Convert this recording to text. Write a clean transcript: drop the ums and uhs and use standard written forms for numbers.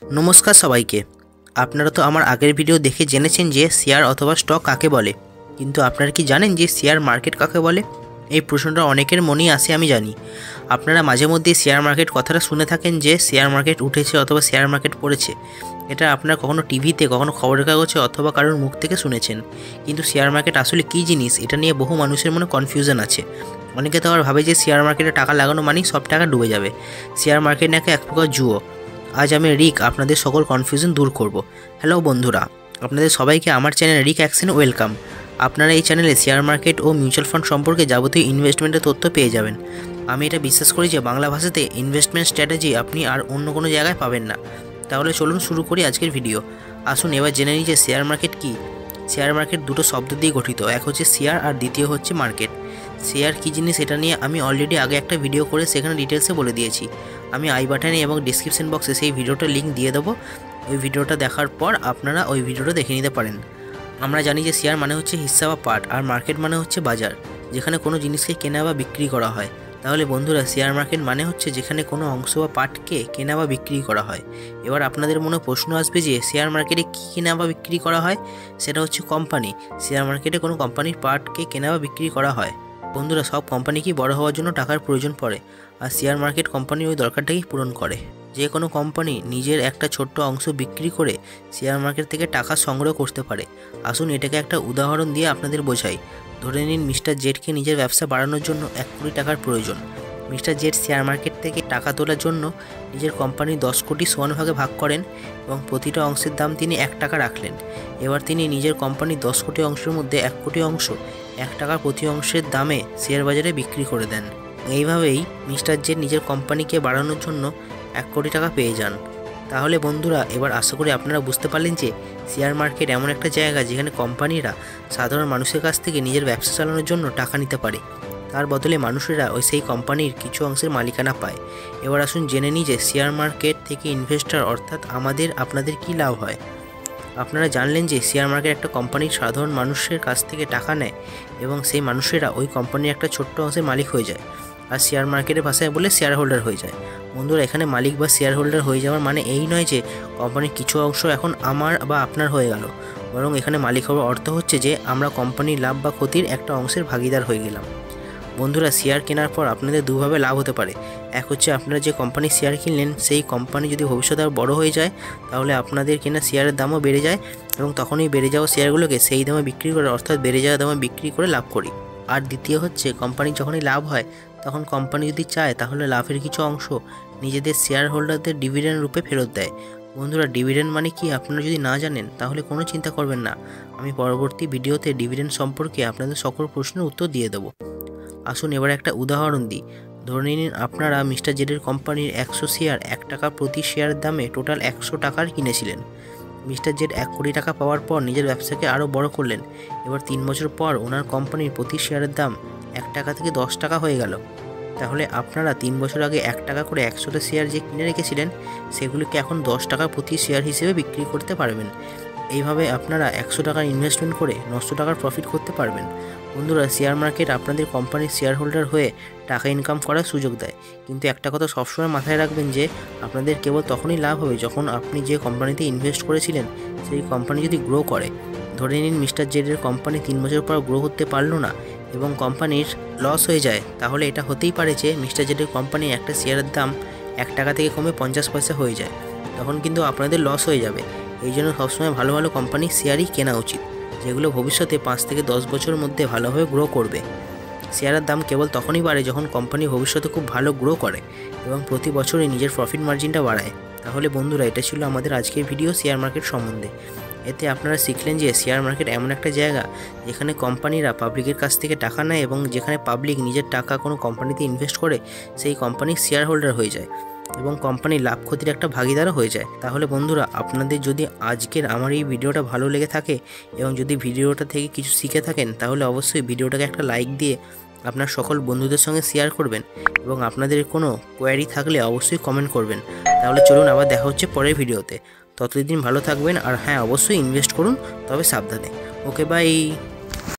नमस्कार सबाइके आपनारा तो आमार आगेर भिडियो देखे जेनेछेन जे शेयर अथवा स्टक काके बोले किन्तु आपनारा कि जानेन जे शेयर मार्केट काके बोले। এই প্রশ্নটা অনেকের মনেই আসে আমি জানি। আপনারা মাঝে মধ্যে শেয়ার মার্কেট কথাটা শুনে থাকেন যে শেয়ার মার্কেট উঠেছে অথবা শেয়ার মার্কেট পড়েছে। এটা আপনারা কখনো টিভিতে কখনো খবরের কাগজে অথবা কারোর মুখ থেকে শুনেছেন, কিন্তু শেয়ার মার্কেট আসলে কী জিনিস এটা নিয়ে বহু মানুষের মনে কনফিউশন আছে। অনেকে তো আবার ভাবে যে শেয়ার মার্কেটে টাকা লাগানো মানেই সব টাকা ডুবে যাবে। শেয়ার মার্কেট নাকি এক প্রকার জুয়ো। আজ আমি রিক আপনাদের সকল কনফিউশন দূর করব। হ্যালো বন্ধুরা, আপনাদের সবাইকে আমার চ্যানেল রিক অ্যাকশনে ওয়েলকাম। আপনারা এই চ্যানেলে শেয়ার মার্কেট ও মিউচুয়াল ফান্ড সম্পর্কে যাবতীয় ইনভেস্টমেন্টের তথ্য পেয়ে যাবেন। আমি এটা বিশ্বাস করি যে বাংলা ভাষাতে ইনভেস্টমেন্ট স্ট্র্যাটেজি আপনি আর অন্য কোনো জায়গায় পাবেন না। তাহলে চলুন শুরু করি আজকের ভিডিও। আসুন এবার জেনে নিই যে শেয়ার মার্কেট কী। শেয়ার মার্কেট দুটো শব্দ দিয়ে গঠিত, এক হচ্ছে শেয়ার আর দ্বিতীয় হচ্ছে মার্কেট। শেয়ার কী জিনিস এটা নিয়ে আমি অলরেডি আগে একটা ভিডিও করে সেখানে ডিটেলসে বলে দিয়েছি। আমি আই বাটনে এবং ডিসক্রিপশন বক্সে সেই ভিডিওটার লিঙ্ক দিয়ে দেবো। ওই ভিডিওটা দেখার পর আপনারা ওই ভিডিওটা দেখে নিতে পারেন। আমরা জানি যে শেয়ার মানে হচ্ছে হিস্সা বা পার্ট, আর মার্কেট মানে হচ্ছে বাজার, যেখানে কোনো জিনিসকে কেনা বা বিক্রি করা হয়। তাহলে বন্ধুরা, শেয়ার মার্কেট মানে হচ্ছে যেখানে কোনো অংশ বা পার্টকে কেনা বা বিক্রি করা হয়। এবার আপনাদের মনে প্রশ্ন আসবে যে শেয়ার মার্কেটে কী কেনা বা বিক্রি করা হয়। সেটা হচ্ছে কোম্পানি। শেয়ার মার্কেটে কোনো কোম্পানির পার্টকে কেনা বা বিক্রি করা হয়। বন্ধুরা, সব কোম্পানিকেই বড় হওয়ার জন্য টাকার প্রয়োজন পড়ে, আর শেয়ার মার্কেট কোম্পানির ওই দরকারটাকেই পূরণ করে। যে কোনো কোম্পানি নিজের একটা ছোট্ট অংশ বিক্রি করে শেয়ার মার্কেট থেকে টাকা সংগ্রহ করতে পারে। আসুন এটাকে একটা উদাহরণ দিয়ে আপনাদের বোঝাই। ধরে নিন মিস্টার জেডকে নিজের ব্যবসা বাড়ানোর জন্য 1 কোটি টাকার প্রয়োজন। মিস্টার জেড শেয়ার মার্কেট থেকে টাকা তোলার জন্য নিজের কোম্পানি 10 কোটি সমান ভাগে ভাগ করেন এবং প্রতিটা অংশের দাম তিনি 1 টাকা রাখলেন। এবার তিনি নিজের কোম্পানির 10 কোটি অংশের মধ্যে 1 কোটি অংশ 1 টাকা প্রতি অংশের দামে শেয়ার বাজারে বিক্রি করে দেন। এইভাবেই মিস্টার জেড নিজের কোম্পানিকে বাড়ানোর জন্য 1 কোটি টাকা পেয়ে যান। তাহলে বন্ধুরা, এবার আশা করি আপনারা বুঝতে পারলেন যে শেয়ার মার্কেট এমন একটা জায়গা যেখানে কোম্পানিরা সাধারণ মানুষের কাছ থেকে নিজের ব্যবসা চালানোর জন্য টাকা নিতে পারে। তার বদলে মানুষেরা ওই সেই কোম্পানির কিছু অংশের মালিকানা পায়। এবার আসুন জেনে নিই যে শেয়ার মার্কেট থেকে ইনভেস্টর অর্থাৎ আপনাদের কী লাভ হয়। আপনারা জানলেন যে শেয়ার মার্কেট একটা কোম্পানির সাধারণ মানুষের কাছ থেকে টাকা নেয় এবং সেই মানুষেরা ওই কোম্পানির একটা ছোট্ট অংশের মালিক হয়ে যায়, আর শেয়ার মার্কেটের ভাষায় বলে শেয়ার হোল্ডার হয়ে যায়। বন্ধুরা, এখানে মালিক বা শেয়ার হোল্ডার হয়ে যাওয়ার মানে এই নয় যে কোম্পানির কিছু অংশ এখন আমার বা আপনার হয়ে গেল, বরং এখানে মালিক হওয়ার অর্থ হচ্ছে যে আমরা কোম্পানির লাভ বা ক্ষতির একটা অংশের ভাগিদার হয়ে গেলাম। বন্ধুরা, শেয়ার কেনার পর আপনাদের দুভাবে লাভ হতে পারে। এক হচ্ছে আপনারা যে কোম্পানির শেয়ার কিনলেন সেই কোম্পানি যদি ভবিষ্যতে আরও বড়ো হয়ে যায়, তাহলে আপনাদের কেনা শেয়ারের দামও বেড়ে যায় এবং তখনই বেড়ে যাওয়া শেয়ারগুলোকে সেই দামে বিক্রি করে, অর্থাৎ বেড়ে যাওয়া দামে বিক্রি করে লাভ করি। আর দ্বিতীয় হচ্ছে কোম্পানির যখনই লাভ হয় তখন কোম্পানি যদি চায় তাহলে লাভের কিছু অংশ নিজেদের শেয়ার হোল্ডারদের ডিভিডেন্ড রূপে ফেরত দেয়। বন্ধুরা, ডিভিডেন্ড মানে কি আপনারা যদি না জানেন তাহলে কোনো চিন্তা করবেন না, আমি পরবর্তী ভিডিওতে ডিভিডেন্ড সম্পর্কে আপনাদের সকল প্রশ্নের উত্তর দিয়ে দেবো। আসুন এবার একটা উদাহরণ দিই। ধরে নিন আপনারা মিস্টার জেডের কোম্পানির 100 শেয়ার 1 টাকা প্রতি শেয়ারের দামে টোটাল 100 টাকার কিনেছিলেন। মিস্টার জেড 1 কোটি টাকা পাওয়ার পর নিজের ব্যবসাকে আরও বড় করলেন। এবার 3 বছর পর ওনার কোম্পানির প্রতি শেয়ারের দাম 1 টাকা থেকে 10 টাকা হয়ে গেল। তাহলে আপনারা 3 বছর আগে 1 টাকা করে 100টা শেয়ার যে কিনে রেখেছিলেন সেগুলিকে এখন 10 টাকা প্রতি শেয়ার হিসেবে বিক্রি করতে পারবেন। এইভাবে আপনারা 100 টাকার ইনভেস্টমেন্ট করে 900 টাকার প্রফিট করতে পারবেন। বন্ধুরা, শেয়ার মার্কেট আপনাদের কোম্পানির শেয়ার হোল্ডার হয়ে টাকা ইনকাম করার সুযোগ দেয়, কিন্তু একটা কথা সবসময় মাথায় রাখবেন যে আপনাদের কেবল তখনই লাভ হবে যখন আপনি যে কোম্পানিতে ইনভেস্ট করেছিলেন সেই কোম্পানি যদি গ্রো করে। ধরে নিন মিস্টার জেডের কোম্পানি 3 বছর পর গ্রো করতে পারলো না এবং কোম্পানির লস হয়ে যায়, তাহলে এটা হতেই পারে যে মিস্টার জেডের কোম্পানি একটা শেয়ারের দাম 1 টাকা থেকে কমে 50 পয়সা হয়ে যায়। তখন কিন্তু আপনাদের লস হয়ে যাবে। এই জন্য সবসময় ভালো ভালো কোম্পানির শেয়ারই কেনা উচিত, যেগুলো ভবিষ্যতে 5 থেকে 10 বছরের মধ্যে ভালোভাবে গ্রো করবে। শেয়ারের দাম কেবল তখনই বাড়ে যখন কোম্পানি ভবিষ্যতে খুব ভালো গ্রো করে এবং প্রতি বছরই নিজের প্রফিট মার্জিনটা বাড়ায়। তাহলে বন্ধুরা, এটা ছিল আমাদের আজকের ভিডিও শেয়ার মার্কেট সম্বন্ধে। এতে আপনারা শিখলেন যে শেয়ার মার্কেট এমন একটা জায়গা যেখানে কোম্পানিরা পাবলিকের কাছ থেকে টাকা নেয় এবং যেখানে পাবলিক নিজের টাকা কোনো কোম্পানিতে ইনভেস্ট করে সেই কোম্পানির শেয়ার হোল্ডার হয়ে যায় এবং কোম্পানির লাভ ক্ষতির একটা ভাগিদারও হয়ে যায়। তাহলে বন্ধুরা, আপনাদের যদি আজকের আমার এই ভিডিওটা ভালো লেগে থাকে এবং যদি ভিডিওটা থেকে কিছু শিখে থাকেন তাহলে অবশ্যই ভিডিওটাকে একটা লাইক দিয়ে আপনার সকল বন্ধুদের সঙ্গে শেয়ার করবেন এবং আপনাদের কোনো কোয়ারি থাকলে অবশ্যই কমেন্ট করবেন। তাহলে চলুন আবার দেখা হচ্ছে পরের ভিডিওতে। ততদিন ভালো থাকবেন, আর হ্যাঁ, অবশ্যই ইনভেস্ট করুন, তবে সাবধানে। Okay, by.